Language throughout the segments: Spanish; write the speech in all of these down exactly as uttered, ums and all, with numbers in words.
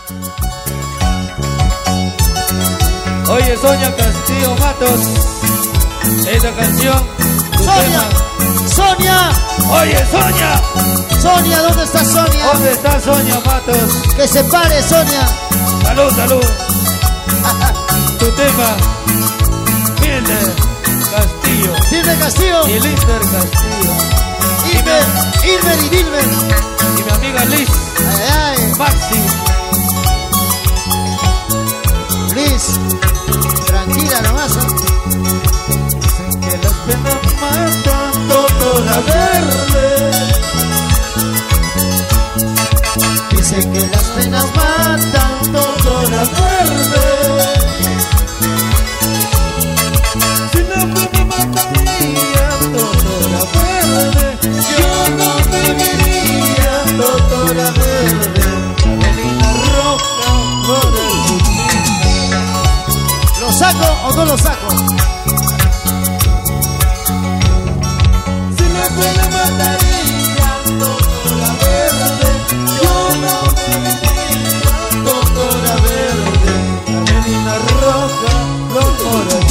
Oye, Sonia Castillo Matos, esta canción, tu Sonia, tema. Sonia, Oye, Sonia, Sonia, ¿dónde está Sonia? ¿dónde está Sonia Matos? Que se pare, Sonia. Salud, salud. Tu tema, Hilder Castillo Dilmer Castillo, y Lister Castillo. Ilmer, Ilmer y Dilmer. Y mi amiga Liz, Ay, ay, Maxi. Liz, tranquila nomás. ¿eh? Dicen que las penas matan todo la verde. Dice que las penas matan todo La verde. Si no me mataría todo la verde, yo no bebería todo la verde. La velina roja por el ¿Lo saco o no lo saco? si no me mataría todo la verde, yo no bebería todo la verde. La velina roja por el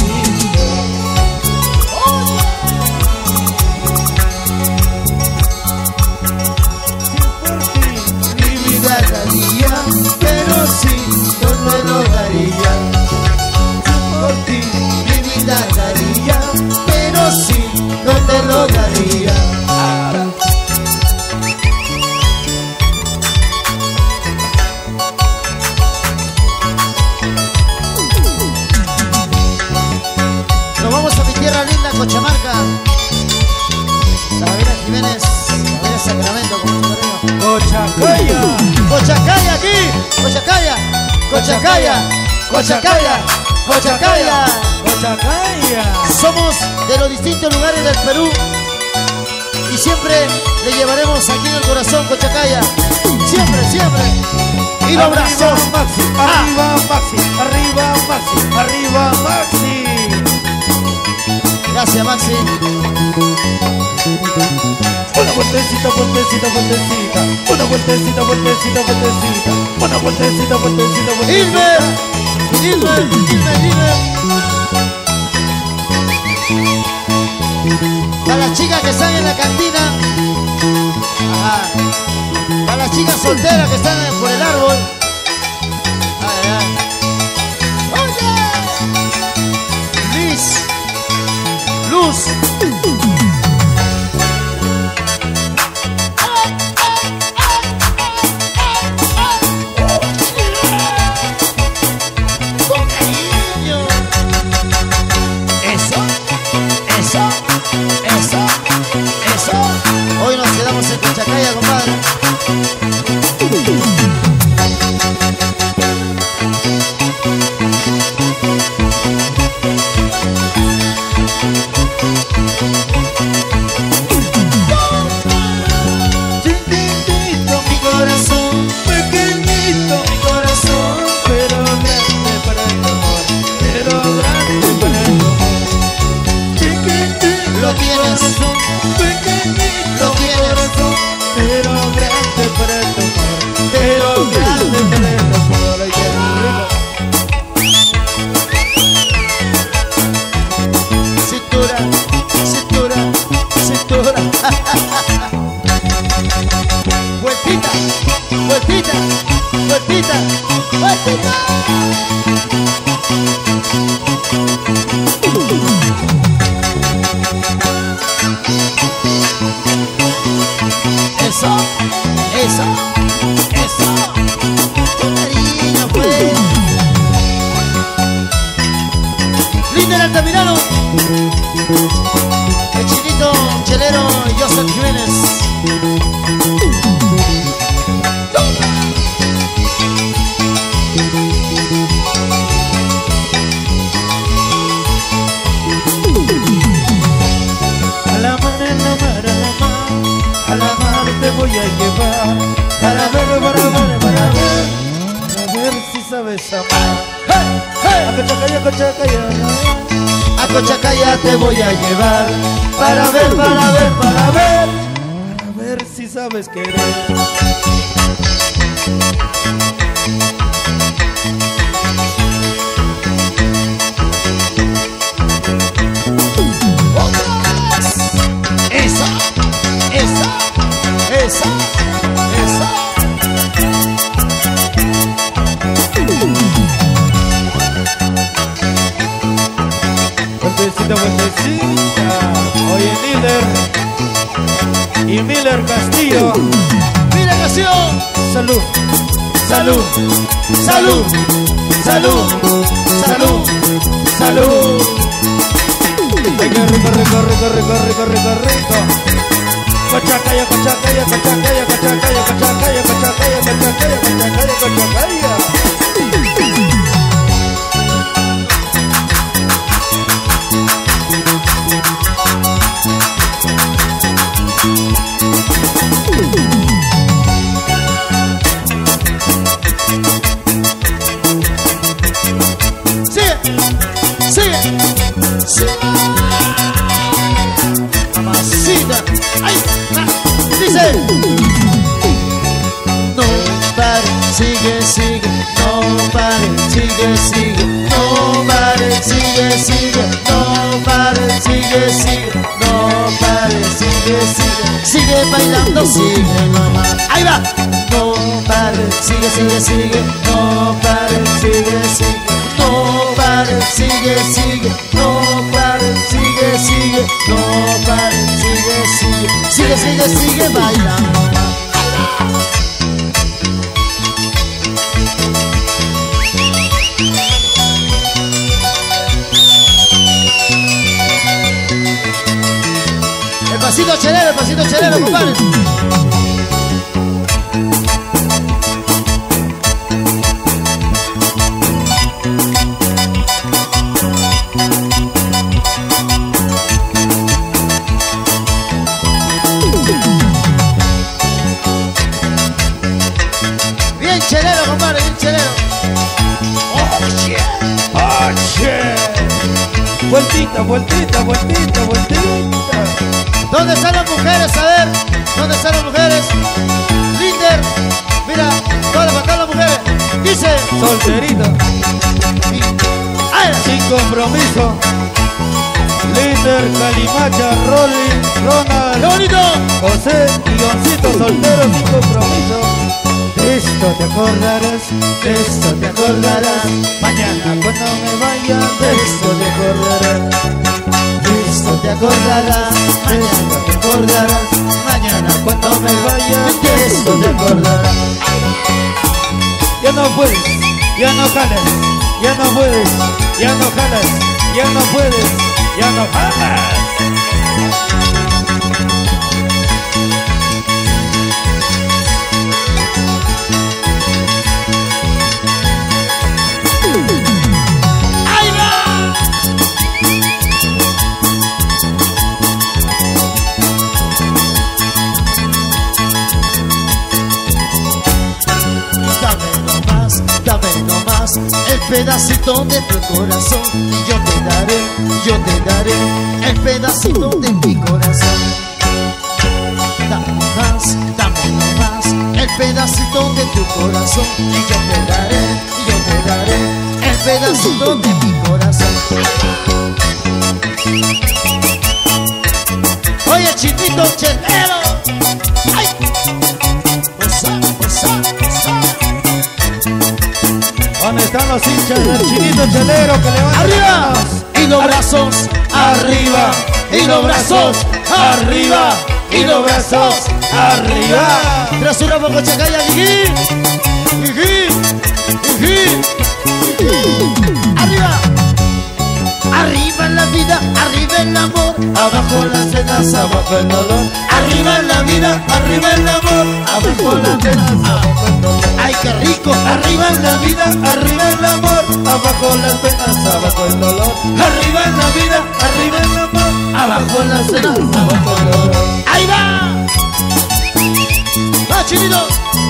Pero sí, yo te lo daría. Por ti mi vida daría, pero sí, no te lo daría. Nos vamos a mi tierra linda, Cochamarca. La Javiera Jiménez, la Javiera Sacramento, como se llama. Cochacaya. Cochacaya aquí, Cochacaya, Cochacaya, Cochacaya, Cochacaya. Cochacaya. Somos de los distintos lugares del Perú y siempre le llevaremos aquí en el corazón Cochacaya. Siempre, siempre. Y los brazos. Maxi, arriba Maxi, arriba Maxi, arriba Maxi. Gracias, Maxi. Una vueltecita, vueltecita, vueltecita. Una vueltecita, vueltecita, vueltecita. Una vueltecita, vueltecita, vueltecita. Ilmer, Ilmer, Ilmer, Ilmer. Para las chicas que están en la cantina. Ajá. Para las chicas solteras que están por el árbol. Ay, ay. Oye. Liz. Luz. Eso, eso, eso, eso. Hoy nos quedamos en Cochacaya, compadre. Chiquitito mi corazón, pequeñito mi corazón, pero grande para el amor, pero grande para el amor. Chiquitito Lo tienes. mi corazón, pequeñito Lo mi tienes. corazón, pero grande para el amor, pero grande para el amor. Ay, qué rico. Cintura, cintura, cintura. Vueltita, vueltita, vueltita, vueltita. Eso, eso, eso. Con cariño, pues. Linder Altamirano. El Chinito Chelero y Joseph Jiménez. A la mar, a la mar, a la mar, a la mar te voy a llevar. Para ver, para ver, para ver, para ver si sabes amar. ¡Hey! ¡Hey! A Cochacaya, Cochacaya. A Cochacaya te voy a llevar. Para ver, para ver, para ver, para ver si sabes querer. vueltecita, vueltecita. Oye, Miller y Miller Castillo. Mira canción. Salud, salud, salud, salud, salud, salud. Ay, qué rico, rico, rico, rico, rico, rico, rico. Cochacaya, cochacaya, cochacaya, cochacaya, cochacaya, cochacaya, cochacaya, cochacaya, cochacaya. Mamacita, ay, ah, dice. No pare, sigue, sigue, no pare, sigue, sigue, no pare, sigue, sigue, no pare, sigue, sigue, no pare, sigue, sigue, sigue bailando, sigue nomás. Ahí va. No pare, sigue, sigue, sigue, no pare, sigue, sigue, no pare, sigue, sigue, no pare, sigue, sigue, no pare, sigue, sigue, sigue, sigue, sigue bailando. El pasito chelero, el pasito chelero, compadre. Bien chelero, compadre, bien chelero. Oh, yeah. Oh, yeah. Vueltita, vueltita, vueltita, vueltita. ¿Dónde están las mujeres? A ver, ¿dónde están las mujeres? Linder, mira, ¿dónde están las mujeres? Dice, Solterita, ¡ay! sin compromiso. Linder, Calimacha, Rolly, ¡Qué Ronald, bonito! José y Goncito, solteros sin compromiso. De esto te acordarás, de esto te acordarás. Mañana cuando me vaya, de esto te acordarás. De esto te acordarás, mañana te acordarás. Mañana cuando me vaya, De esto te acordarás. ya no puedes, ya no jalas, ya no puedes, ya no jalas, ya no puedes, ya no jalas. ¡Ahí va! Dame nomás, dame nomás el pedacito de tu corazón y yo te daré, yo te daré el pedacito de mi corazón. Dame más, dame nomás el pedacito de tu corazón y yo te daré, yo te daré el pedacito de mi corazón. Oye, chinito chelero, ay, goza, goza, goza. ¿Dónde están los hinchas del Chinito Chelero que levantan Arriba las manos? y los brazos arriba y los brazos arriba y los brazos arriba. Tras una poco chacaya, jiji, jiji, jiji, jiji. Arriba, arriba en la vida, arriba el amor, abajo las penas, abajo el dolor. Arriba en la vida, arriba el amor, abajo las penas, abajo el dolor. Ay, qué rico, arriba en la vida, arriba el amor, abajo las penas, abajo el dolor. Arriba en la vida, arriba el amor, abajo las penas, abajo el dolor. ¡Ahí va! ¡Va, chinito!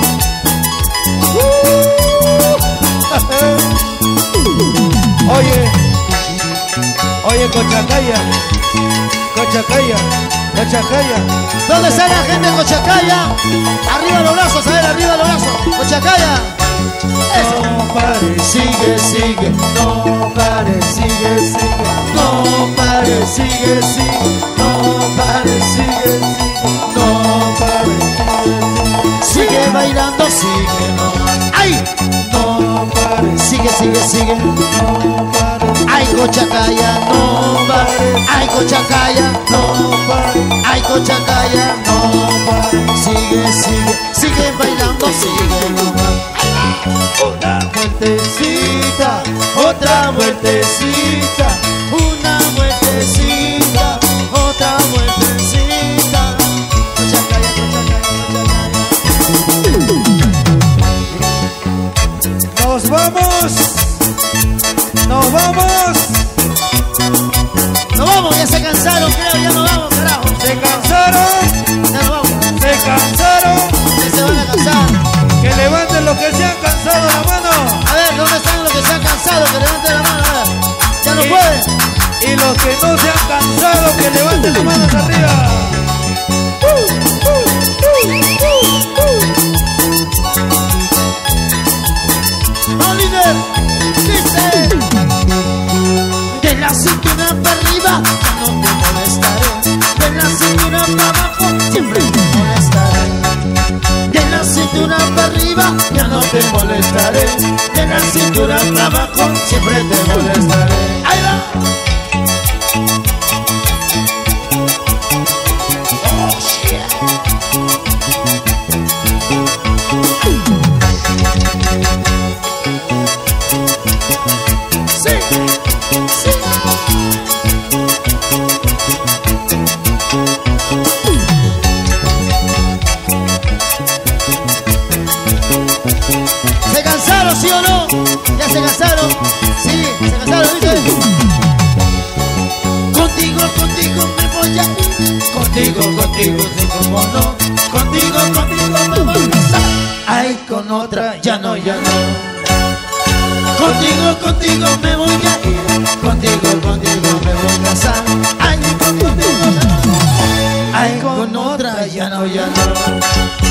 Oye, oye, Cochacaya, Cochacaya, Cochacaya. ¿Dónde está la gente de Cochacaya? Arriba los brazos, a ver, arriba los brazos. Cochacaya. Eso. No pare, Sigue, sigue, no pare, sigue, sigue, no pare, sigue, sigue, no pare, sigue, sigue, no pare, sigue, sigue bailando, sigue, no, ay, no pare, sigue, sigue, sigue, no pare, ay, Cochacaya, no pare. pares, Ay, Cochacaya, no pares, ay, Cochacaya, no pares. sigue, sigue, sigue bailando, sigue jugando. Una vueltecita, otra vueltecita, Una vueltecita, otra vueltecita. Cochacaya, Cochacaya, nos vamos, nos vamos, nos vamos, ya se cansaron, creo, ya nos vamos, carajo. se cansaron, Ya nos vamos, se cansaron, ya se van a cansar. que levanten los que se han cansado la mano, A ver, ¿dónde están los que se han cansado? Que levanten la mano, a ver. Ya no Sí. pueden. y los que no se han cansado, que levanten las manos arriba. Oliver, dice: de la cintura para arriba ya no te molestaré, de la cintura para abajo siempre te molestaré, de la cintura para arriba ya no te molestaré, de la cintura para abajo siempre te molestaré. Ahí va. Oh, shit. Sí, sí. ¿Se cansaron, sí o no? ¿Ya se cansaron? Sí, se cansaron, ¿viste? Contigo, contigo me voy a ir. Contigo, contigo, sí, como no. Contigo, contigo me voy a casar. Ay, con otra, ya no, ya no. Contigo, contigo me voy a ir. Contigo, contigo me voy a casar. Ay, contigo me voy a ir. Ay, con otra, ya no, ya no.